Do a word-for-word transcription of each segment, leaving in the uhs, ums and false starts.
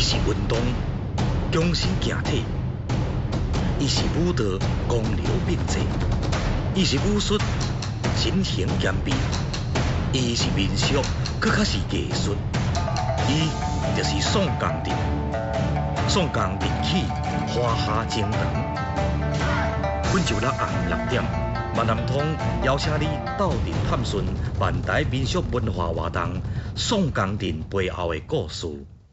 是运动，强身健体；伊是武道，光流并济；伊是武术，身形兼备；伊是民俗，搁较是艺术。伊就是宋江镇。宋江镇起，花下蒸腾。本周六暗六点，万南通邀请你到镇探寻万台民俗文化活动《宋江镇背后的故事》。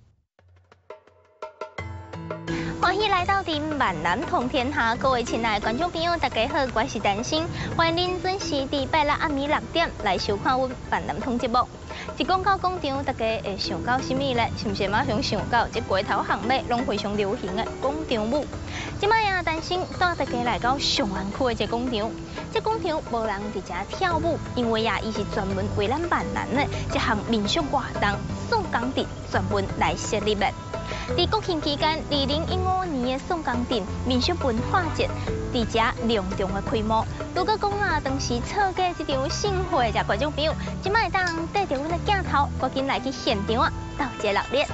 欢迎来到镇万南通天下，各位亲爱的观众朋友，大家好，我是丹心，欢迎您准时伫拜六暗暝六点来收看阮万南通节目。一讲到广场，大家会想到什么呢？是毋是马上想到这街头巷尾拢非常流行的广场舞？即摆啊，丹心带大家来到上安区的这广场。这广场无人伫遮跳舞，因为啊，伊是专门为咱万南的一项民俗活动宋江镇专门来设立的。在国庆期间，二零一五年的宋江镇民俗文化节伫遮隆重的开幕。如果讲啊，当时错过这场盛会，的观众朋友，即摆当带着阮的镜头，赶紧来去现场啊，到这热烈。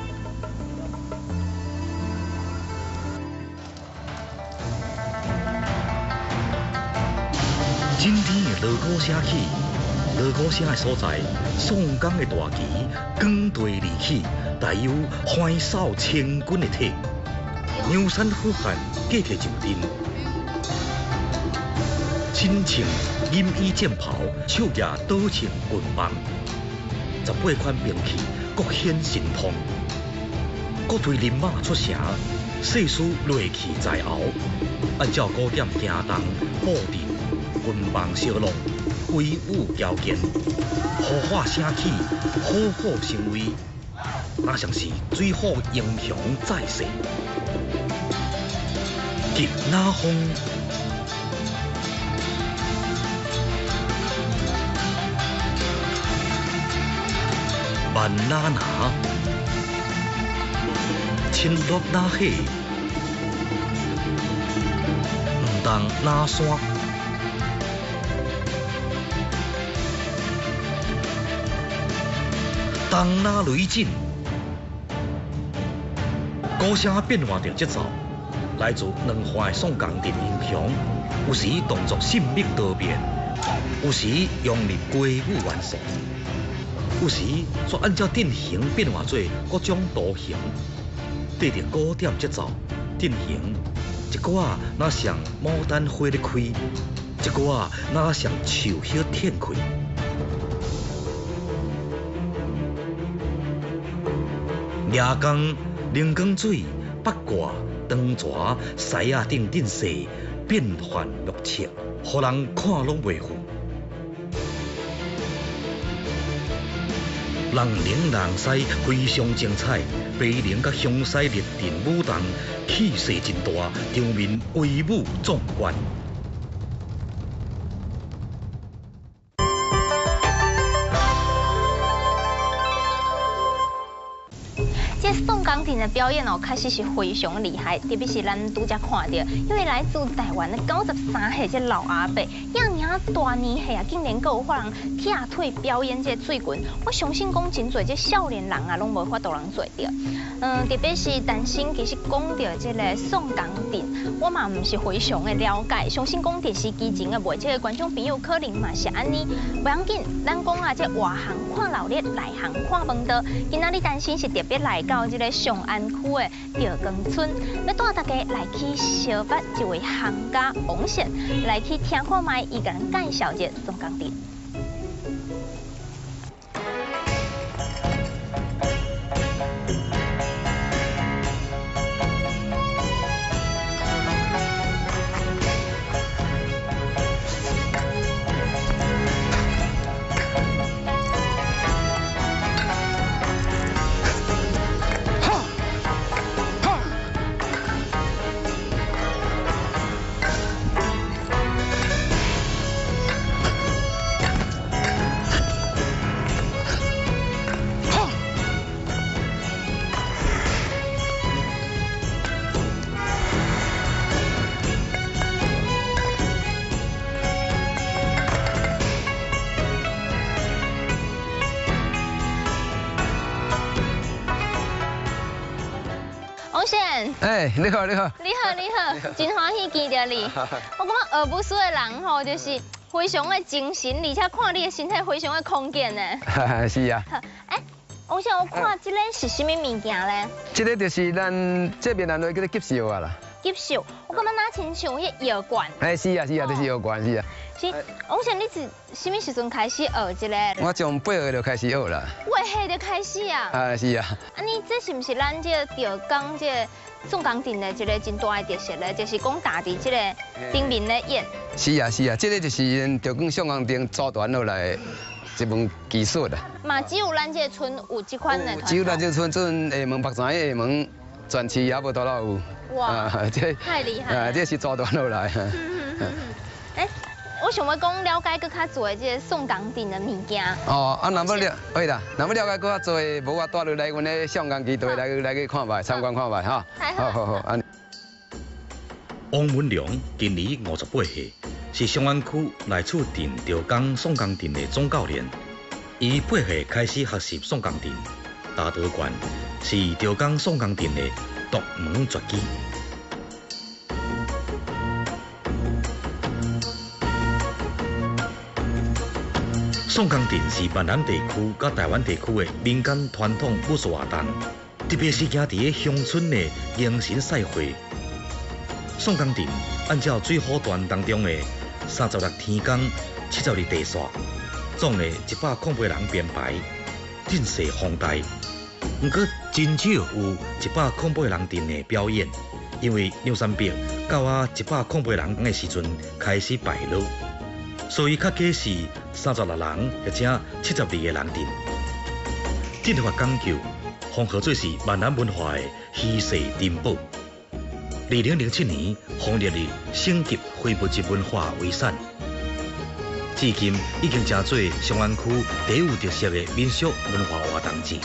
今天的锣鼓声起，锣鼓声的所在，宋江的大旗广队而起，带有欢扫千军的体。梁山好汉架起上阵，身穿银衣战袍，手举刀枪棍棒，十八款兵器各显神通。各队人马出城，誓师锐气在后，按照古典行动布阵。棍棒烧弄，威武矫健，呼喊声起，虎虎生威，哪像是水火英雄在世？吉那风，万那拿，青绿那火，唔当那山。东那雷震，歌声变化着节奏，来自两岸的宋江镇英雄，有时动作神秘多变，有时用力挥舞元素，有时却按照阵型变化做各种图形，对着古典节奏阵型，一个啊哪像牡丹花咧开，一个啊哪像树叶天开。夜光、灵光水、八卦、灯蛇、狮仔顶顶势，变幻莫测，互人看拢袂赴。人灵人狮非常精彩，白灵甲湘西列阵舞动，气势真大，场面威武壮观。 宋江镇的表演哦，确实是非常厉害，特别是咱拄则看到，因为来自台湾的九十三岁这老阿伯，样样大年岁啊，竟然够有法人踢腿表演这水拳，我相信讲真侪这少年人啊，拢无法度人做着。嗯，特别是担心，其实讲到这个宋江镇，我嘛唔是非常的了解，相信讲电视机前的每一个观众朋友可能嘛是安尼，不要紧，咱讲啊，这外行看热闹，内行看门道。今仔日担心是特别来到这个上安区的吊光村，要带大家来去小捌一位行家王宪，来去听看卖伊甲咱介绍这宋江镇。 宪， 哎，你好，你好。 你好，你好，真欢喜见到你。我感觉学武术的人吼，就是非常的精神，而且看你的身体非常的强健呢。 是啊。 哎，我想我看这个是什么物件咧？ 这个就是咱这边人话叫做吉寿啊啦。 吉寿，我感觉哪亲像迄药罐。 哎，是啊，是啊，就是药罐是啊。 是，我想你是什么时阵开始学这个？ 我从八岁就开始学啦。 八岁就开始啊？ 啊，是啊。 啊，你这是不是咱这吊钢这宋钢定的一个真大的特色咧？就是讲大伫这个顶面咧演。 是啊，是啊，这个就是吊钢宋钢定组团落来一门技术啦。 嘛，只有咱这村有这款的团。 只有咱这村阵下门北山下门全市也无多少有。 哇， 这太厉害！ 啊，这是组团落来。 哎，我想要讲了解更较多的这个宋钢定的物件。 哦，啊，那么了，对啦，那么了解更较多，无我带入来阮的宋钢基地来来去看卖，参观看卖哈。好好好，安。 王文良今年五十八岁，是松安区内厝镇吊钢宋钢定的总教练。伊八岁开始学习宋钢定，大道馆是吊钢宋钢定的独门绝技。宋钢定是闽南地区甲台湾地区的民间传统武术活动，特别是行伫乡村的迎神赛会。宋钢定按照最好段当中的三十六天罡、七十二地煞，总的一百空八人编排，阵势宏大。不过真少有一百空八人阵的表演，因为梁山伯到啊一百空八人的时阵开始败落，所以较计是三十六人或者七十二个人阵。阵法讲究，风号做是闽南文化的稀世珍宝。二零零七年，红列入省级非物质文化遗产。至今已经成做松安区第有特色的民俗文化活动之一。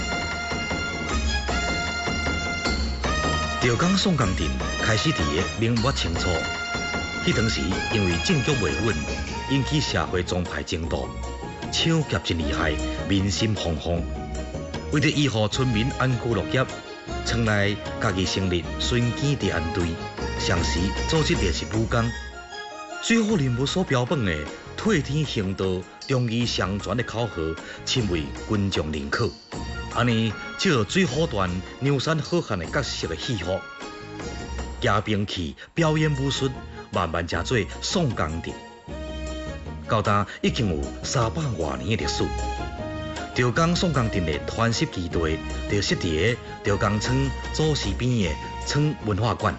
吊钢宋钢定开始伫个明末清初，迄当时因为政局袂稳，引起社会宗派争夺，抢劫真厉害，民心惶惶。为着依护村民安居乐业，村内家己成立巡检治安队，常时组织烈士武工。最后任务所标榜的退天行道、忠义相传的口号，深为群众认可。安尼，借最好段梁山好汉的角色的戏服，拿兵器表演武术，慢慢成做宋钢定。到今已经有三百多年的历史。吊钢宋钢定的传习基地，就设伫个吊钢村祖祠边的村文化馆。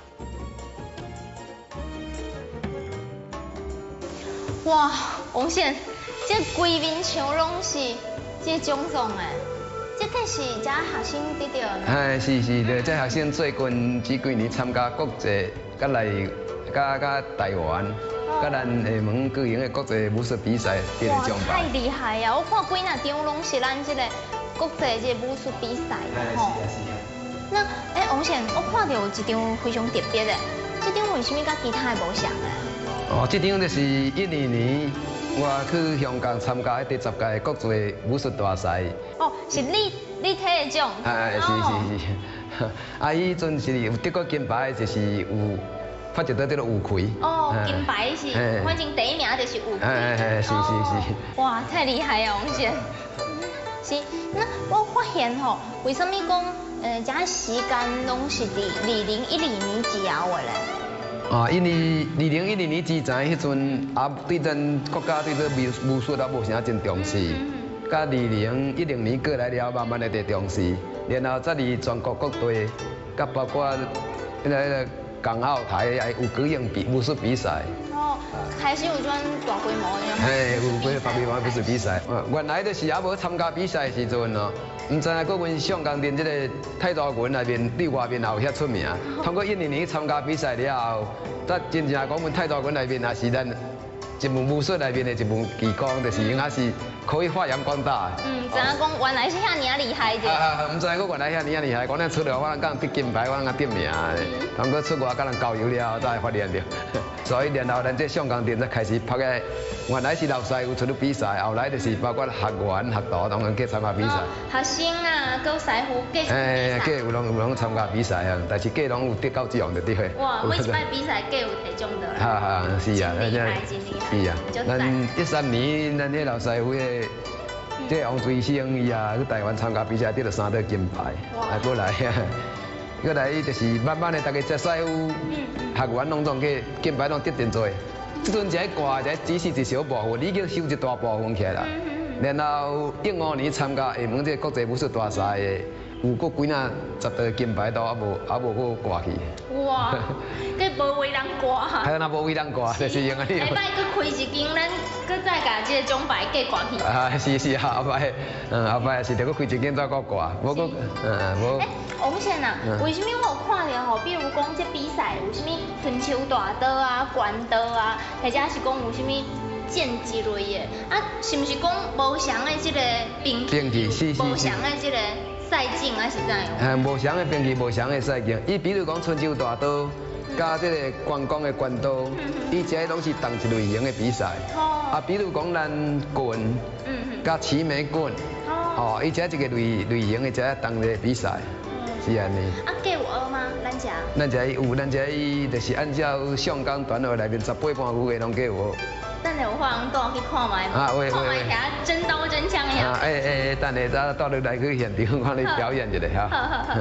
哇，王宪，这规面墙拢是这种种的。这个是遮学生得到的。 哎，是是，对，这学生最近这几年参加国际，甲来，甲甲台湾，甲咱厦门举行的国际武术比赛得了奖牌。 太厉害啊！我看几若张拢是咱这个国际这武术比赛的吼。那哎，王宪，我看到有一张非常特别的，这张为什么甲其他的无相呢？ 哦，这张就是一二年。我去香港参加第十届国际武术大赛。哦， 是你你摕的奖。 哎，是是是。啊，迄阵是有得过金牌，就是有发掘到这个吴奎。 哦，金牌是，反正第一名就是吴奎。 哎哎，是是是。 哇，太厉害啊，王宪。是，那我发现吼，为什么讲呃，这时间拢是伫二零一二年之后的咧？ 啊，因为二零一二年之前迄阵，也对咱国家对这武武术也无啥真重视。到二零一零年过来了，慢慢的得重视，然后再伫全国各地，甲包括迄个港澳台也有举行比武术比赛。 哦，开始有种大规模的。 嘿，有规大规模武术比赛。原来就是也无参加比赛的时阵哦。唔知影，搁阮上港镇这个太昭郡内面对外面也有遐出名。通过一二年参加比赛了后，则真正讲阮太昭郡内面也是咱一门武术内面的一门技工，就是应该是可以发扬光大。 嗯，知影讲原来是遐尔厉害的。 啊啊，唔知我原来遐尔厉害，我咱出来我讲得金牌，我讲得名，当过出外甲人交流了，才会发现着。所以然后咱这上港店才开始拍个，原来是老师有出去比赛，后来就是包括学员、学徒当然去参加比赛。 学生啊，搁师傅继续比赛。 诶，计有拢有拢参加比赛啊，但是计拢有得到奖的对。 哇，每一摆比赛计有摕奖的。 哈哈，是啊， 真厉害，真厉害。 是啊，咱一三年咱迄老师傅个。这王追星伊啊去台湾参加比赛，得了三块金牌，啊，过来啊，过来就是慢慢的，大家接师傅、学员拢总去金牌拢得真多。即阵一个挂，一个只是一小部分，已经收一大部分起来啦。然后一五年参加厦门这国际武术大赛的，有过几若十个金牌都还无还无好挂去。哇， 计无为人挂。 还有那无为人挂，就是用安尼。 下摆搁开一间，咱搁再甲这个奖牌计挂去。 啊，是是啊，后摆，嗯，后摆是着搁开一间再搁挂，无搁，嗯，无。 哎，王先啊，为什么我有看到吼？比如讲这比赛有啥物春秋大刀啊、关刀啊，或者是讲有啥物剑之类的，啊，是毋是讲无相的这个兵器？兵器是是是。无相的这个。赛镜还是怎样？ 哎，无相的兵器，无相的赛镜。伊比如讲春秋大刀，加这个关公的关刀，伊这拢是同一类型的比赛。啊，比如讲咱棍，加齐眉棍，哦，伊这一个类类型的这同个比赛，是安尼。 啊，计有学吗？咱这？ 咱这有，咱这伊就是按照上港团学内面十八般武艺拢计有学。 等下有法人带去看卖嘛？看卖遐真刀真枪的遐。 啊，诶诶，等下咱到你来去现场看你表演一下哈。好好好。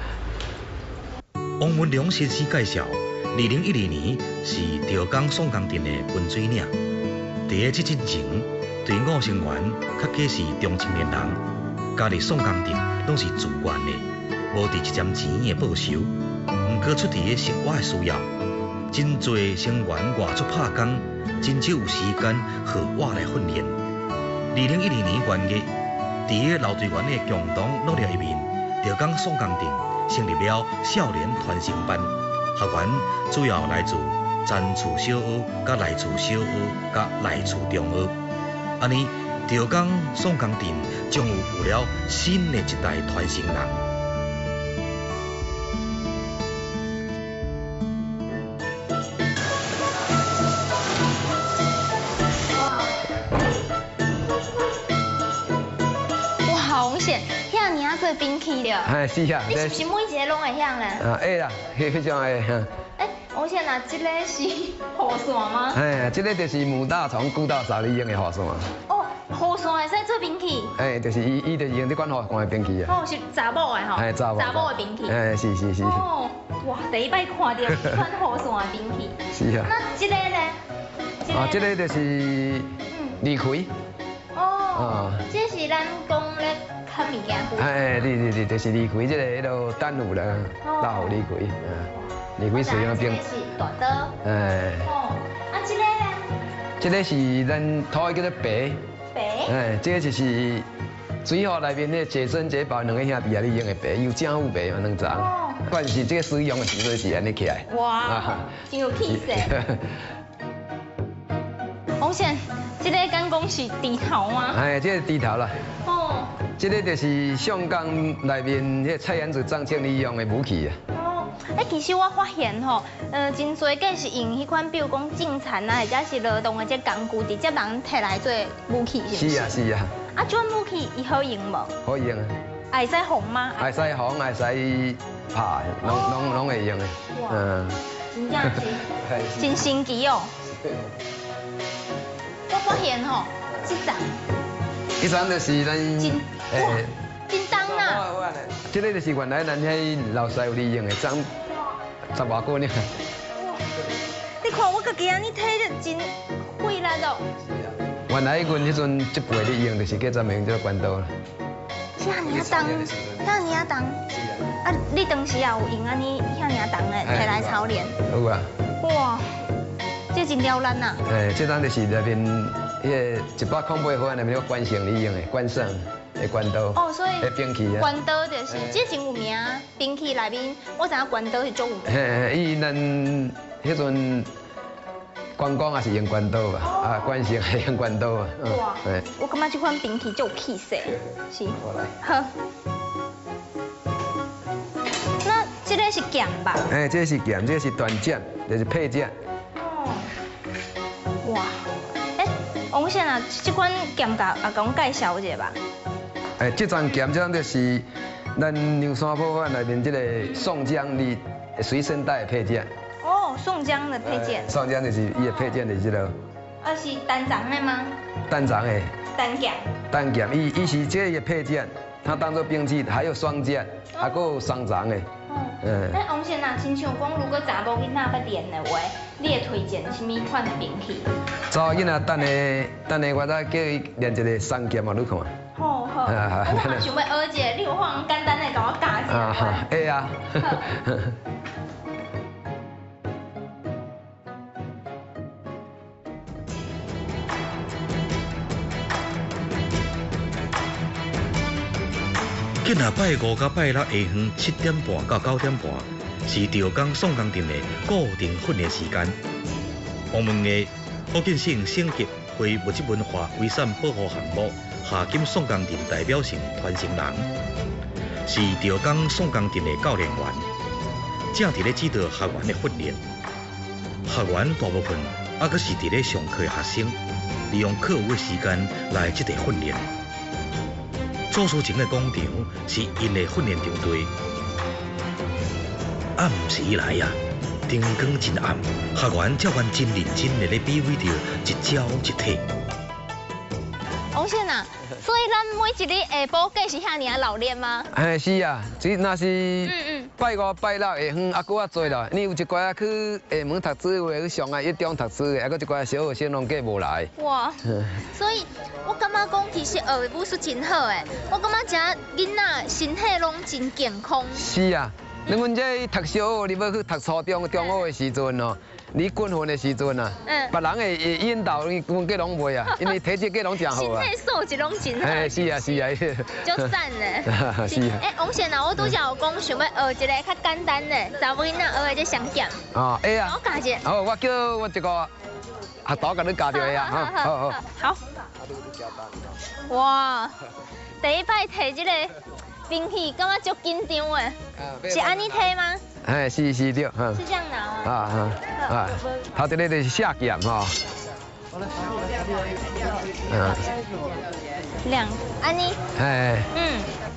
王文良先生介绍，二零一二年是潮港宋江镇的分水岭。伫个这之前，队伍成员较皆是中青年人，加入宋江镇拢是自愿的，无伫一针钱的报酬，毋过出伫个生活的需要，真侪成员外出拍工。真少有时间和我来训练。二零一二年元月，伫个老队员的共同努力下面，潮港宋江镇成立了少年传承班，学员主要来自詹厝小学、甲内厝小学、甲内厝中学。安尼，潮港宋江镇将有有了新的一代传承人。 兵器了， 哎是啊， 你是不是每一个拢会晓呢？ 啊会啦，迄迄种会。 哎，我先拿这个是雨伞吗？ 哎，这个就是母大虫、古大鲨利用的雨伞。 哦，雨伞会使做兵器？ 哎，就是伊伊就是用这款雨伞的兵器啊。 哦，是查某的吼。 哎，查某。 查某的兵器。 哎，是是是。 哦，哇，第一摆看到这款雨伞的兵器。 是啊。 那这个呢？ 啊，这个就是李逵。 哦。这是咱讲咧。看物件。 哎，对对对，就是李逵这个迄个丹武啦，大虎李逵，嗯，李逵使用兵。 是大刀。 哎。 哦，啊，这个呢？ 这个是咱土语叫做白。 白。 哎，这个就是水河内面那解身解宝两个兄弟啊，你用的白，有正有白嘛，两张。哦。关键是这个使用的时阵是安尼起来。 哇，真有气势。王先，这个敢讲是猪头吗？ 哎，这个猪头啦。哦。这个就是上港内面迄蔡元子、张庆利用的武器啊。 哦，哎，其实我发现吼，呃，真侪个是用迄款，比如讲种田啊，或者是劳动的这工具，直接人摕来做武器，是不是？ 是啊，是啊。 啊，这款武器伊好用无？ 好用啊。 会使红吗？ 会使红，会使拍，拢拢拢会用的。 嗯。真正是，真神奇哦。我发现吼，这张。 一张就是咱诶，真重啦！ 这个就是原来咱迄老师傅利用的，长十外公呢。哇！ 你看我家己安尼摕着真费力哦。 原来阮迄阵这辈利用就是叫专门用这个关刀啦。 遐尔重，遐尔重。啊，你当时也有用安尼遐尔重的摕来操练？ 有啊。哇！ 这真刁难呐。 诶，这张就是内面。迄个一百空八块内面有关胜利用的关胜的关刀， 哦，所以的兵器啊， 关刀就是这真有名，兵器内面我知影关刀是最有名。 嘿，伊咱迄阵关公也是用关刀啊，啊，关胜也用关刀啊。 哇，我感觉这款兵器就有气势，是。好。那这个是剑吧？ 哎，这是剑，这是短剑，这是佩剑。 哦。哇，哎，王先啊，这款剑甲也甲我介绍一下吧。 哎，这张剑，这张就是咱牛山堡饭内面这个宋江的随身带的佩剑。 哦，宋江的佩剑。 宋江就是伊的佩剑就是这个。 啊，是单长的吗？ 单长的。 单剑。 单剑，伊伊是这个佩剑，它当做兵器，还有双剑，还有双长的。嗯。 哎，王先啊，亲像讲，如果查某囡仔要练的话，你会推荐什么款的兵器？ 查某囡仔等下等下我再叫伊练一个双剑嘛，你看。 好好。我嘛想要学一个，你有法简单的甲我教一下？ 啊，会啊。 今仔拜五到拜六下午七点半到九点半是潮港宋江镇的固定训练时间。我们的福建省省级非物质文化遗产保护项目夏金宋江镇代表性传承人，是潮港宋江镇的教练员，正伫咧指导学员的训练。学员大部分还阁是伫咧上课的学生，利用课余的时间来即个训练。做事前的广场是因的训练场地。暗时来呀，灯光真暗，学员才愿真认真的咧比划着一招一体。 王先啊，所以咱每一日下晡计是遐尔老练吗？ 哎，是啊，只若是嗯嗯拜五拜六下昏还搁较多啦。你有一寡啊去下门读书的，去上啊一中读书的，还搁一寡小学生拢计无来。 哇，所以我感觉讲其实学的武术真好诶，我感觉遮囡仔身体拢真健康。 是啊。你阮这读小学，你要去读初中、中学的时阵哦，你军训的时阵啊，嗯，别人会会引导你，阮计拢袂啊，因为体质计拢真好啊。 身体素质拢真好。 哎，是啊，是啊。 足赞嘞。 是。 哎，王先啊，我拄则有讲想要学一个较简单的，查某囡仔学的这双剑。 哦，会啊。 我教一下。 好，我叫我一个学徒甲你教着呀，哈，好好。 好。哇，第一摆摕这个。兵器感觉足紧张诶，是安尼摕吗？ 哎，是是对， 哈。是这样拿啊。 啊啊啊！头一个就是下剑哈。嗯。 两安尼。 哎。 嗯。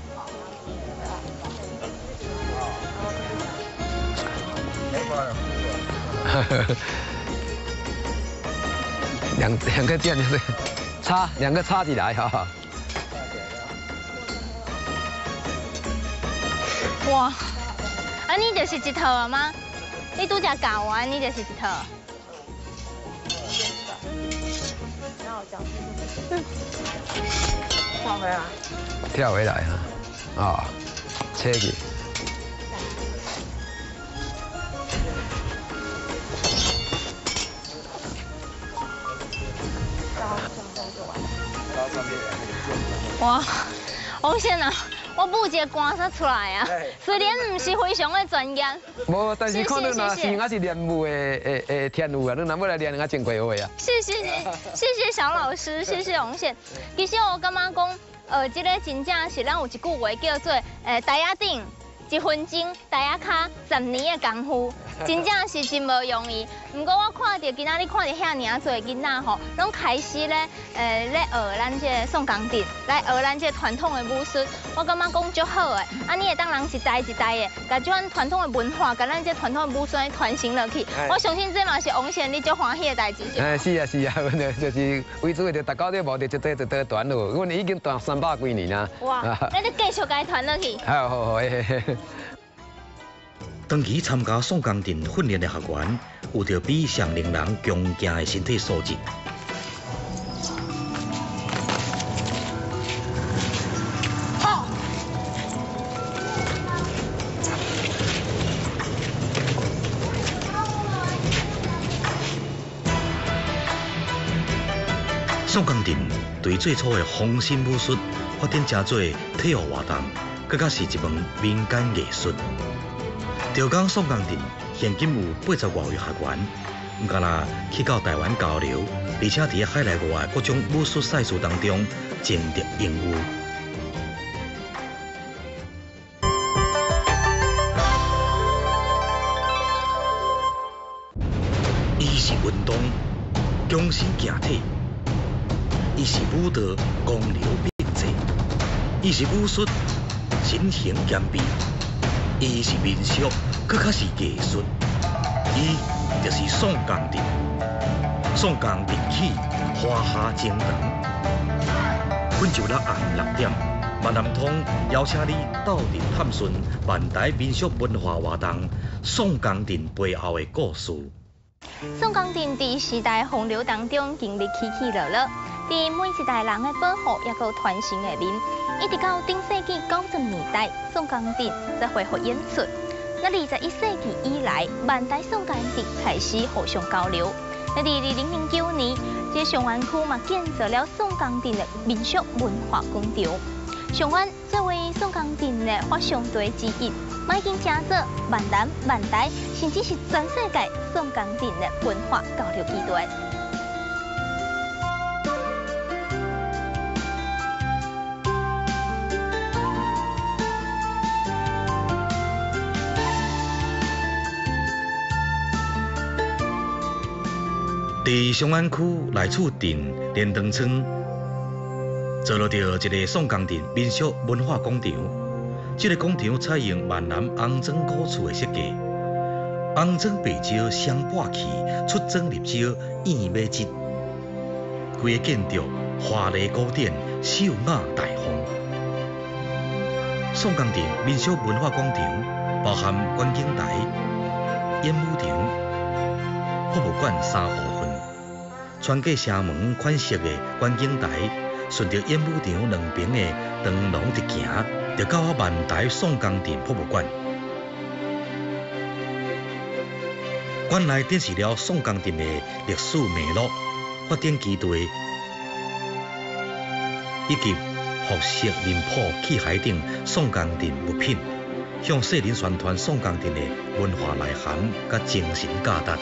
两两个剑就是插，两个插起来哈。 哇，安尼就是一套啊吗？你拄则教我，安尼就是一套。嗯。跳回来。 跳回来哈，啊，切去。 哇，王先啊！我舞一个歌才出来啊，虽然唔是非常的专业。 无，但是看你若是我是练舞的的的天赋啊，你若要来练，我真过会啊。 谢谢谢谢谢小老师，谢谢王先。其实我感觉讲，呃，这个真正是咱有一句话叫做，诶，台仔顶一分钟，台仔骹十年的功夫，真正是真无容易。不过我看到今仔日看到遐尔多囡仔吼，拢开始咧，诶，咧学咱这个宋江镇，来学咱这传统的武术。我感觉讲足好诶，安尼会当人一代一代的，甲这款传统的文化，甲咱这传统的武术传承落去。我相信这嘛是王先你足欢喜的代志。 哎，是啊是啊，阮就就是为主的，就逐到这无就一代一代传落，阮已经传三百几年啦。 哇，咱就继续甲伊传落去。 好好好。 长期参加宋江镇训练的学员，有着比上令人强健的身体素质。 好。 宋江镇对最初的风身武术发展成做体育活动，更加是一门民间艺术。潮港宋江镇现今有八十外位学员， 唔敢若去到台湾交流，而且伫海内外各种武术赛事当中争得荣誉。伊是运动，强身健体；伊是武道，刚柔并济；伊是武术，身形兼备；伊是民俗，搁较是艺术。伊就是宋江镇。宋江镇起，华夏蒸腾。本周六暗六点，万南通邀请你到镇探寻万台民俗文化活动《宋江镇背后的故事》。 宋江镇伫时代洪流当中经历起起落落，伫每一代人的保护也有传承的面，一直到顶世纪九十年代，宋江镇才恢复演出。那二十一世纪以来，万台宋江镇开始互相交流。那伫二零零九年，这上湾区嘛建造了宋江镇的民俗文化广场。上湾作为宋江镇的发祥地之一，已经成做万南、万台，甚至是全世界宋江镇的文化交流基地。 伫上安区内厝镇连长村，坐落着一个宋江镇民俗文化广场。这个广场采用万南红砖古厝的设计，红砖白石相伴起，出装入少，燕尾节。规个建筑华丽古典，秀雅大方。宋江镇民俗文化广场包含观景台、演武场、博物馆三部分。穿过城门款式的观景台，顺着演武场两边的长廊直行，就到万台宋江镇博物馆。馆内展示了宋江镇的历史脉络、发展基地，以及服饰、林圃、器械等宋江镇物品，向世人宣传宋江镇的文化内涵甲精神价值。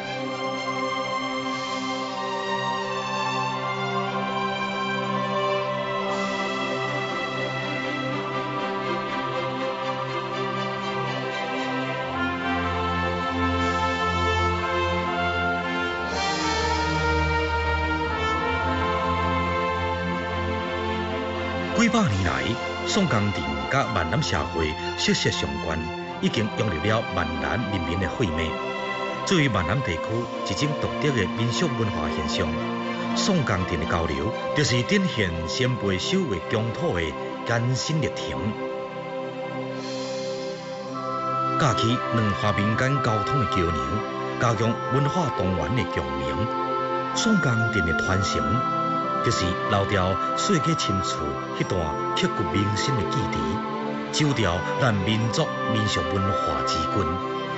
几百年来，宋江镇甲万南社会息息相关，已经融入了万南人民的血脉。作为万南地区一种独特的民俗文化现象，宋江镇的交流就是展现先辈守卫疆土的艰辛历程。架起两华民间交通的桥梁，加强文化多元的共鸣。宋江镇的传承，就是留条细家深处迄段刻骨铭心的记忆，守住咱民族民俗文化之根。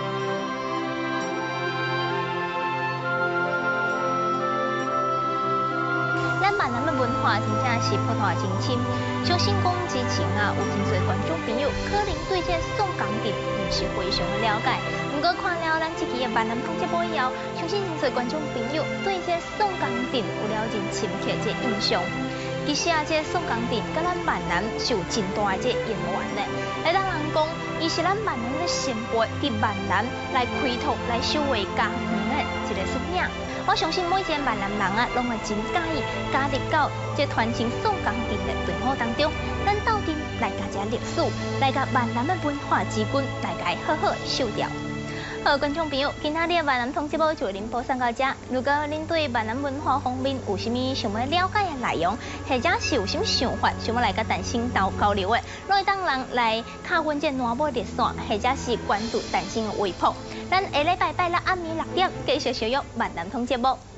咱万南的文化真正是普大真深，相信讲之前啊，有真侪观众朋友可能对这宋江镇唔是非常的了解。不过看了咱这期的万南通节目以后，相信真侪观众朋友对这宋江镇有了真深刻的印象。其实啊，这宋江镇甲咱万南是有真大的这渊源的。来当人讲，伊是咱万南的先辈伫万南来开拓、来守卫家园的一个缩影。我相信每一个万南人啊，拢会真介意加入到这传承宋江镇的队伍当中。咱斗阵来甲这历史，来甲万南的文化之根，来甲好好守掉。好，观众朋友，今仔日的万南通节目就为您播送到这。如果您对万南文化方面有甚物想要了解的内容，或者是有甚物想法，想要来甲陈先交交流的，拢会当人来敲阮这南部热线，或者是关注陈先的微博。咱下礼拜拜六暗暝六点继续相约万南通节目。